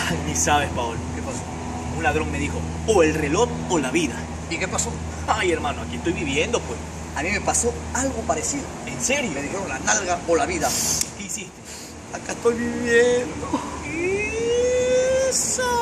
Ay, ni sabes, Paolo. ¿Qué pasó? Un ladrón me dijo, o el reloj o la vida. ¿Y qué pasó? Ay, hermano, aquí estoy viviendo, pues. A mí me pasó algo parecido. ¿En serio? Me dijeron la nalga o la vida. ¿Qué hiciste? Acá estoy viviendo. Eso.